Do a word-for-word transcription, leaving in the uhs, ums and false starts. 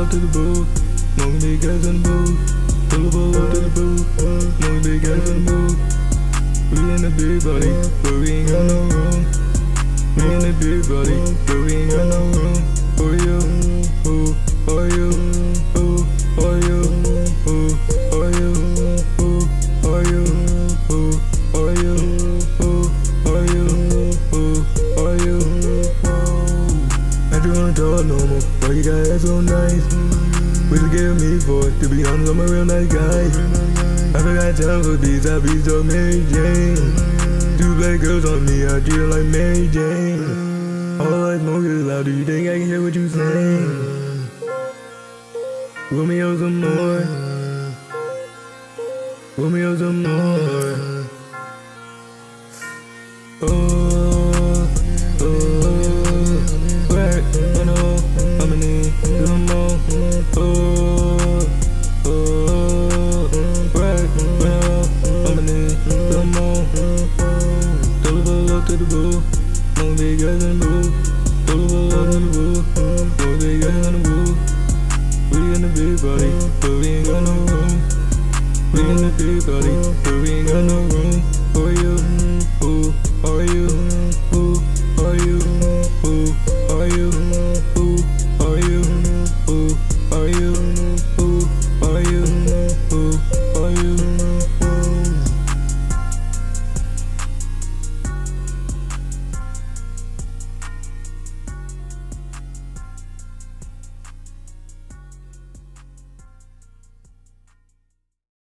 up to the booth. Smoking big gas in the booth. Pull up up to the booth. Smoking big gas in the booth. We in the big body, but we ain't got no room. We in the big body, but we ain't got no room. For you, ooh, for you, ooh, for you, ooh, for you, ooh, for you, ooh, for you, ooh, for you, ooh, for you, ooh. I just wanna talk normal, why you got ass so nice? What you give me for it? To be honest, I'm a real nice guy. I forgot time for these, I be so Mary Jane. Two black girls on me, I treat her like Mary Jane. All I smoke is loud, do you think I can hear what you saying? Roll me up some more. Roll me up some more. Oh, oh, work, you know, I'ma need some more. Oh, oh, work, you know, I'ma need some more. Pull up to the booth. Smoke big gas in the booth. Pull up to the booth. Smoke big gas in the booth. We in the big body, but we ain't got no room. We in the big body, but we ain't got no room for you.